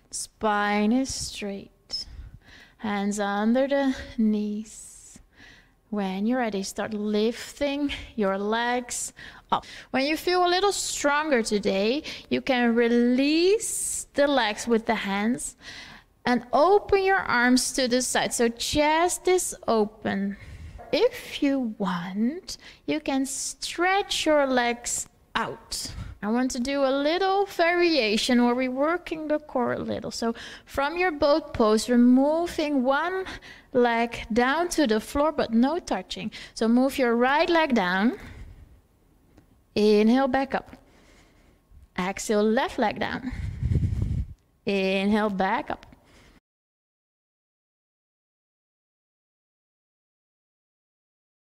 Spine is straight. Hands under the knees. When you're ready, start lifting your legs up. When you feel a little stronger today, you can release the legs with the hands and open your arms to the side. So chest is open. If you want, you can stretch your legs out. I want to do a little variation where we're working the core a little. So from your boat pose, we're moving one leg down to the floor, but no touching. So move your right leg down. Inhale, back up. Exhale, left leg down. Inhale, back up.